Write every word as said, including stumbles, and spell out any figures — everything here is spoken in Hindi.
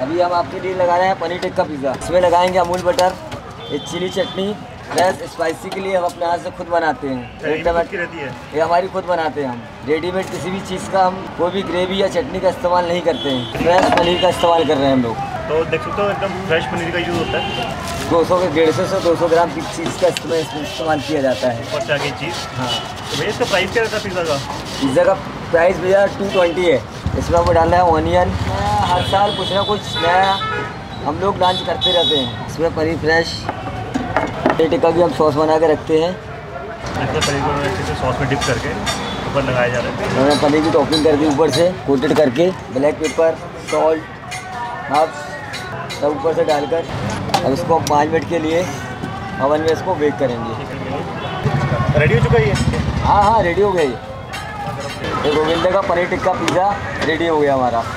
अभी हम आपके लिए लगा रहे हैं पनीर टिक्का पिज़्ज़ा। इसमें लगाएंगे अमूल बटर, एक चिली चटनी, फ्रेश स्पाइसी के लिए हम अपने हाथ से खुद बनाते हैं। एक टमाटर रहती है, ये हमारी खुद बनाते हैं हम। रेडीमेड किसी भी चीज़ का हम कोई भी ग्रेवी या चटनी का इस्तेमाल नहीं करते हैं। फ्रेश पनीर का इस्तेमाल कर रहे हैं हम लोग। तो देख सकते हो एकदम फ्रेश पनीर का यूज़ होता है। दो सौ के डेढ़ सौ से दो सौ ग्राम की चीज़ का इस्तेमाल किया जाता है। ऊपर से आगे चीज़। हाँ, तो भैया इसका प्राइस क्या रहता है पिज़्ज़ा का? पिज़्ज़ा का प्राइस भैया टू ट्वेंटी है। इसमें आपको डालना है ऑनियन। हर साल कुछ ना कुछ नया हम लोग लॉन्च करते रहते हैं। इसमें पनीर फ्रेश पनीर टिक्का भी हम सॉस बना के रखते हैं। इसमें पनीर को अच्छे से सॉस में डिप करके ऊपर लगाया जा रहा है। मैंने पनीर की टॉपिंग कर दी ऊपर से कोटेड करके, ब्लैक पेपर, सॉल्ट, हर्ब्स सब ऊपर से डालकर अब इसको हम पाँच मिनट के लिए ओवन में इसको बेक करेंगे। रेडी हो चुका है ये? हाँ हाँ रेडी हो गया ये। गोविंदा का पनीर टिक्का पिज़्ज़ा रेडी हो गया हमारा।